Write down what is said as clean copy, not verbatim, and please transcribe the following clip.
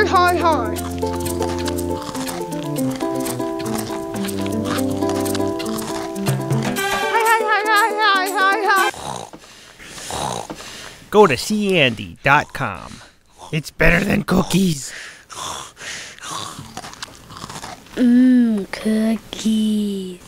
Hi, hi, hi. Hi, hi, hi, hi, hi, hi. Go to SeeAndy.com. It's better than cookies. Cookies.